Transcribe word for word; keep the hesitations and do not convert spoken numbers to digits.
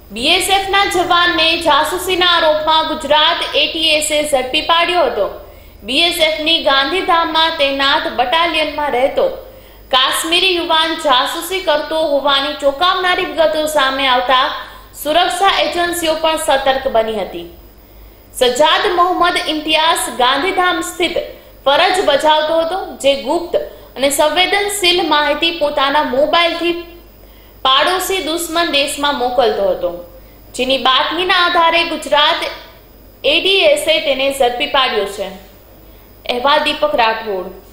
બીએસએફના જવાનને જાસૂસીના આરોપમાં ગુજરાત એટીએસે ઝડપી પાડ્યો હતો। બીએસએફની ગાંધીધામમાં તૈનાત બટાલિયનમાં રહેતો કાશ્મીરી યુવાન જાસૂસી કરતો હોવાની ચોંકાવનારી વિગતો સામે આવતા સુરક્ષા એજન્સીઓ પણ સતર્ક બની હતી। સજાદ મોહમ્મદ ઇમ્તિયાઝ ગાંધીધામ સ્થિત ફરજ બજાવતો હતો, જે ગુપ્ત અને સંવેદનશીલ માહિતી પોતાના મોબાઈલથી પાડોશી દુશ્મન દેશમાં મોકલતો હતો, જેની બાતમીના આધારે ગુજરાત એટીએસે તેને ઝડપી પાડ્યો છે। અહેવાલ દીપક રાઠોડ।